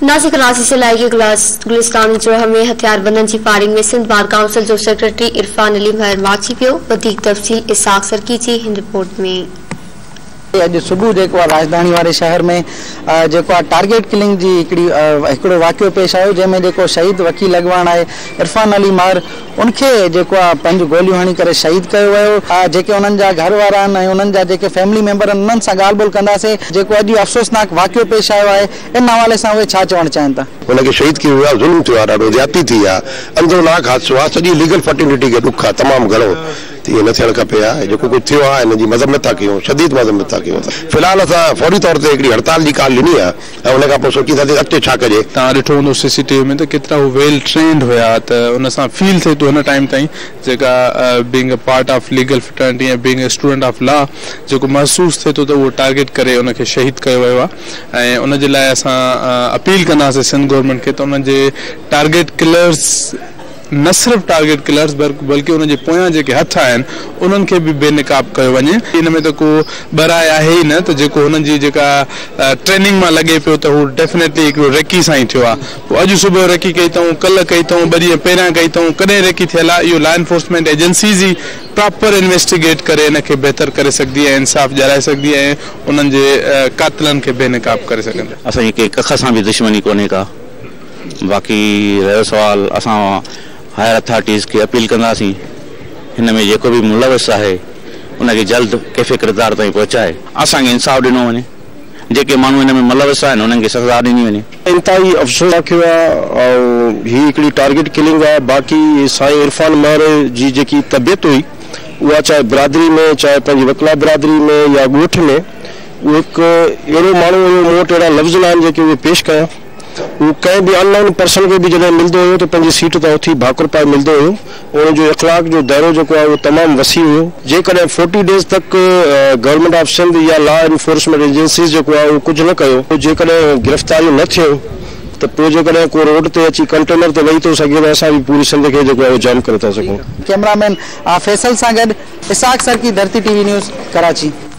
नासिक कराची से लाई गुलिस्तान जोड़ा में हथियारबंदन की फायरिंग में सिंध बार काउंसिल जो सेक्रेटरी इरफान अली महर माची पियो। तफसील इसाक सरकी जी हिन रिपोर्ट में। अज सुबह जो राजधानी वाले शहर में जो टारगेट किलिंग जी हिकिड़ो वाक़ियो पेश आयो, जैमें जो शहीद वकील अगवान है इरफान अली महर उनके जो पंज गोलियों हणी करे शहीद किया वो। जेके उन्हनि जा घर वारा आहिनि उन्हनि जा जेके फैमिली मेंबर आहिनि उन्हनि सां ॻाल्हि ॿोल कंदासीं। जेको अॼु अफ़सोसनाक वाक़ियो पेश आयो है इन हवाले से उहे छा चवणु चाहिनि था। उनके शहीद की हुआ, ज़ुल्म थियो आहे, ॾाढो ज़्यादती थी आहे, अंदरनाक हादसो आहे, सॼी लीगल फर्टिलिटी खे ॾुख आहे तमामु घणो। ये न थियणु खपे आहे। जेको कुझु थियो आहे हिन जी मज़म्मत था कयूं, शदीद मज़म्मत था कयूं। फिलहाल असां फौरी तौर ते हिकिड़ी हड़ताल जी कॉल ॾिनी आहे ऐं उन खां पोइ सोचींदासीं अॻिते छा कजे। तव्हां ॾिठो हूंदो सीसीटीवी में त केतिरा हू वेल ट्रेंड हुया, त उन सां फील थिए थो हिन टाइम ताईं जेका being a part of legal fraternity ऐं being a student of law जेको महसूस थिए थो त उहो टारगेट करे उनखे शहीद कयो वियो आहे। ऐं उन जे लाइ असां अपील कंदासीं सिंध गवर्नमेंट खे त उन जे टारगेट किलर्स न सिर्फ टारगेट किलर्स बल्कि उन जे पोयां जेके हथ आहिनि उन्हनि खे बि बेनकाब कयो वञे। इन में त को बराए आहे ई न, त जेको हुननि जी जेका ट्रेनिंग में लगे पियो त हू डेफिनेटली हिकिड़ो रेकी सां ई थियो आहे। पोइ अॼु सुबुह रेकी कई अथऊं, कल्ह कई अथऊं, 2 ॾींहं पहिरियां कई अथऊं, कॾहिं रेकी थियल आहे इहो लॉ एनफोर्समेंट एजेंसीज़ ई प्रॉपर इन्वेस्टिगेट करे इनखे बहितर करे सघंदी ऐं इंसाफ़ ॾियाराए सघंदी ऐं उन्हनि जे कातिलनि खे बेनकाब करे सघंदी। असांजी कंहिं कख सां बि दुश्मनी कोन्हे का। बाक़ी रहियो सवाल असां हायर अथॉरिटीज़ के अपील कंदासीं हिन में जेको भी मुलविस है उनके जल्द कैफ़े किरदार ताईं पहुँचाए असांखे इंसाफ़ ॾिनो वञे। जेके माण्हू हिन में मुलविस आहिनि उन्हनि खे सज़ा ॾिनी वञे। इंतहाई अफ़सोस वाक़ियो आहे ऐं ही हिकिड़ी टारगेट किलिंग आहे। बाक़ी साईं इरफान महर जी जेकी तबियत हुई उहा चाहे बिरादरी में चाहे पंहिंजी वकला बिरादरी में या ॻोठ में उहो हिकु अहिड़ो माण्हू हुयो, मूं वटि अहिड़ा लफ़्ज़ न आहिनि जेके उहे पेश कया। वो कंहिं भी अननोन पर्सन के भी जॾहिं मिलंदो हुयो तो पंहिंजी सीट तां उथी भाकुर पाए मिलंदो हुयो। उनजो इख़लाक़ जो दायरो जेको आहे उहो तमामु वसी हुयो। जेकॾहिं 40 डेज़ तक गवर्नमेंट ऑफ सिंध या लॉ एनफोर्समेंट एजेंसीज़ जेको आहे उहो कुझु न कयो, जेकॾहिं गिरफ़्तारियूं न थियूं त पोइ जेकॾहिं को रोड ते अची कंटेनर ते वेही थो सघे त असां बि पूरी सिंध खे जेको आहे जाम करे था सघूं। कैमरामैन फैसल सां गॾु इसाक सरकी, धरती टीवी न्यूज़, कराची।